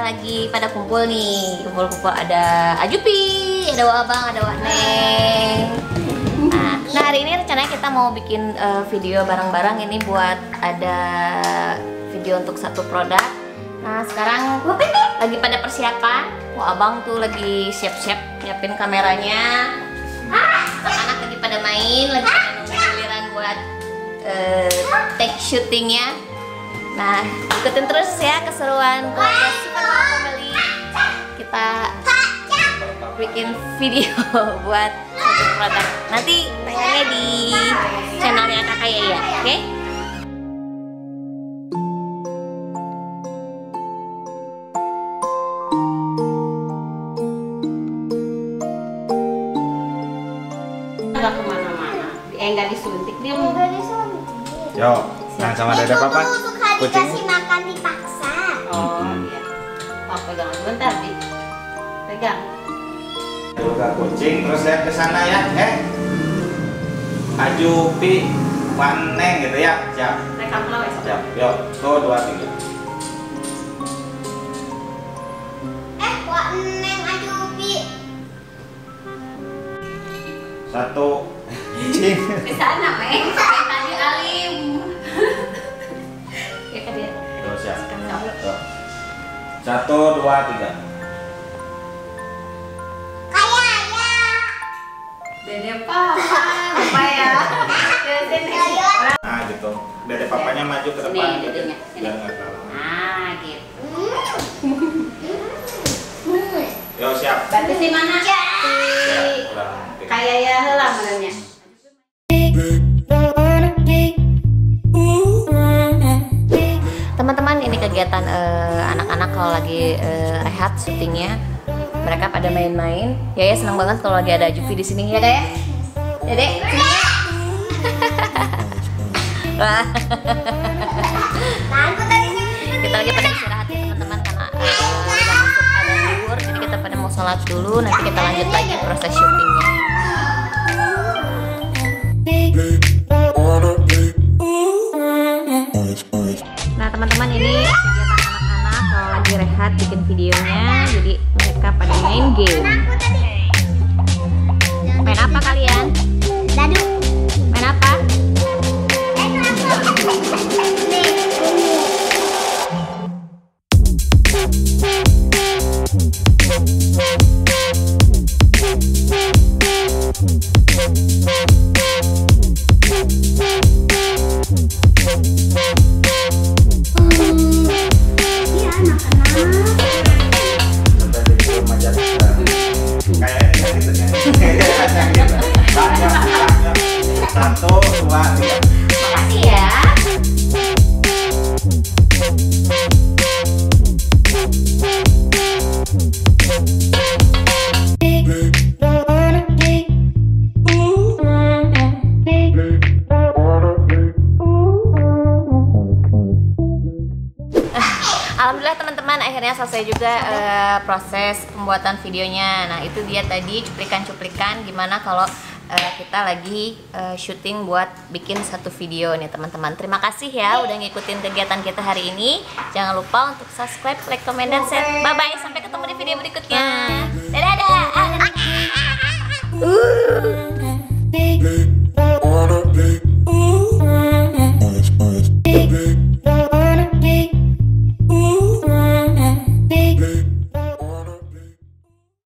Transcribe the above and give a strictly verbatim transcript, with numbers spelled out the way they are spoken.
lagi pada kumpul nih, kumpul-kumpul ada Ajupi, ada Wak Abang, ada Wak Neng. Nah, nah hari ini rencananya kita mau bikin uh, video bareng-bareng ini buat ada video untuk satu produk. Nah sekarang lagi pada persiapan, Wak Abang tuh lagi siap-siap nyiapin kameranya. Anak-anak lagi pada main, lagi pada nunggu giliran buat uh, take syutingnya. Nah, ikutin terus ya keseruan keluarga Super Mama Family. Kita bikin video buat satu produk. Nanti tayangnya di channelnya Kakak Yaya, oke? Okay? Nggak kemana-mana, eh nggak disuntik dia mau. Yo, nah sama dada papa. Dikasih makan dipaksa. Oh iya. Oh, pegang sebentar, Bi. Pegang. Buka kucing terus lihat ke sana ya, eh. Ajupi, Wan Neng gitu ya. Siap. Rekam lo ya. Siap. Yuk, tuh dua tiga. Eh, Wak Neng Ajupi. Satu. Kucing. Di sana, Meng. Tadi Alim. Ya kan dia. Tuh siap. Tuh. Satu, dua, tiga. Kayak ya. Dede papa, apa ya? Sini. Nah gitu. Dede papanya maju ke depan. Sini, dedenya. Sini. Biar nggak kalah. Nah, gitu. Yo siap. Berarti si mana? Ya, Si udah. kayak ya heula menurutnya. Teman-teman, ini kegiatan eh, anak-anak kalau lagi eh, rehat syutingnya, mereka pada main-main. Yaya senang banget kalau lagi ada Ajupi di sini ya, Dek. Ya, Dek. Wah. Kita lagi pada istirahat ya, teman-teman, karena eh, udah masuk ada libur, jadi kita pada mau sholat dulu. Nanti kita lanjut lagi proses syutingnya. Nah teman-teman, ini kegiatan anak-anak kalau lagi rehat bikin videonya, jadi mereka pada main game. Main apa kalian? Dadu. Main apa? Satu, dua, tiga. Makasih ya. Alhamdulillah teman-teman, akhirnya selesai juga uh, proses pembuatan videonya. Nah itu dia tadi cuplikan-cuplikan gimana kalau uh, kita lagi uh, syuting buat bikin satu video nih teman-teman. Terima kasih ya udah ngikutin kegiatan kita hari ini. Jangan lupa untuk subscribe, like, comment, dan share. Bye bye, sampai ketemu di video berikutnya. Dadah. Dadah.